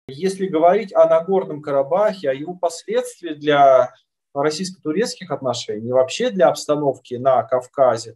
Если говорить о Нагорном Карабахе, о его последствиях для российско-турецких отношений и вообще для обстановки на Кавказе,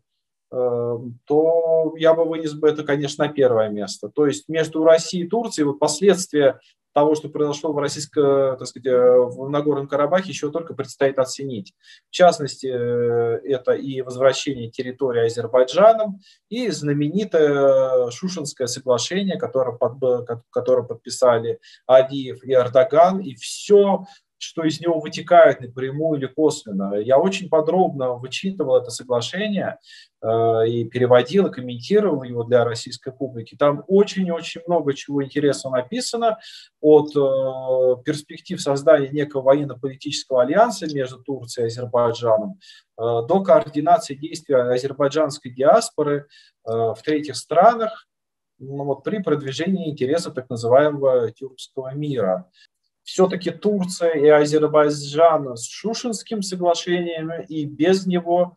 то я бы вынес бы это, конечно, на первое место. То есть между Россией и Турцией вот последствия того, что произошло в так сказать, в Нагорном Карабахе, еще только предстоит оценить. В частности, это и возвращение территории Азербайджаном, и знаменитое Шушенское соглашение, которое подписали Алиев и Эрдоган, и все, что из него вытекает напрямую или косвенно. Я очень подробно вычитывал это соглашение и переводил, и комментировал его для российской публики. Там очень-очень много чего интересного написано, от перспектив создания некого военно-политического альянса между Турцией и Азербайджаном до координации действий азербайджанской диаспоры в третьих странах, при продвижении интересов так называемого тюркского мира. Все-таки Турция и Азербайджан с Шушенским соглашением и без него –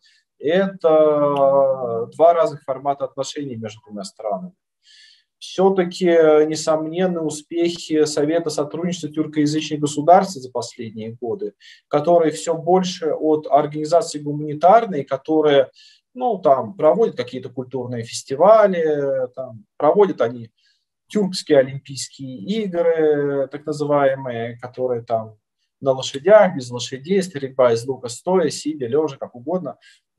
это два разных формата отношений между двумя странами. Все-таки несомненные успехи Совета сотрудничества тюркоязычных государств за последние годы, которые все больше от организации гуманитарной, которые проводят какие-то культурные фестивали, проводят они тюркские олимпийские игры, так называемые, которые там на лошадях, без лошадей, стрельба из лука стоя, сидя, лежа, как угодно.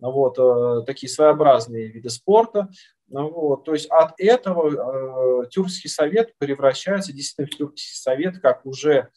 Такие своеобразные виды спорта. То есть от этого Тюркский совет превращается действительно в Тюркский совет как уже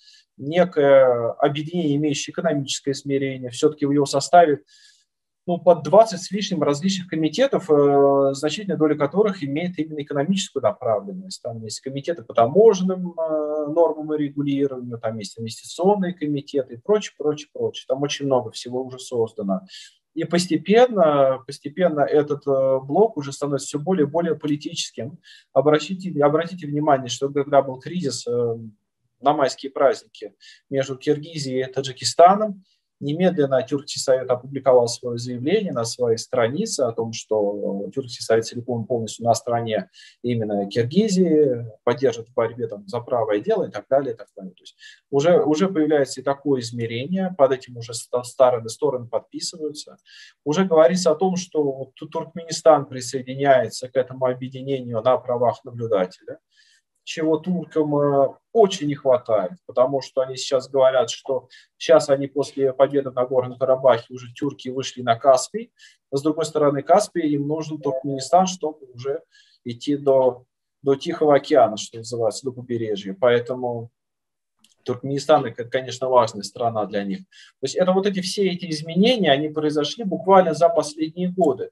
некое объединение, имеющее экономическое измерение. Все-таки в его составе под 20 с лишним различных комитетов, значительная доля которых имеет именно экономическую направленность. Там есть комитеты по таможенным нормам и регулированию, там есть инвестиционные комитеты и прочее, прочее, прочее. Там очень много всего уже создано. И постепенно этот блок уже становится все более и более политическим. Обратите внимание, что когда был кризис на майские праздники между Киргизией и Таджикистаном, немедленно Тюркский совет опубликовал свое заявление на своей странице о том, что Тюркский совет целиком и полностью на стороне именно Киргизии, поддержит в борьбе за правое дело и так далее, и так далее. То есть уже появляется и такое измерение, под этим уже стороны подписываются. Уже говорится о том, что Туркменистан присоединяется к этому объединению на правах наблюдателя, чего туркам очень не хватает, потому что они сейчас говорят, что сейчас они после победы в Нагорном Карабахе уже тюрки вышли на Каспий, а с другой стороны Каспия им нужен Туркменистан, чтобы уже идти до Тихого океана, что называется, до побережья. Поэтому Туркменистан, это, конечно, важная страна для них. То есть это все эти изменения, они произошли буквально за последние годы.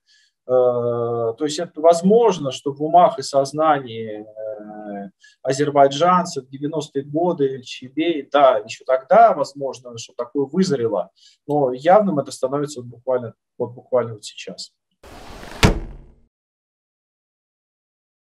То есть это возможно, что в умах и сознании азербайджанцев в 90-е годы, Эльчебей, да, еще тогда, возможно, что такое вызрело, но явным это становится буквально сейчас.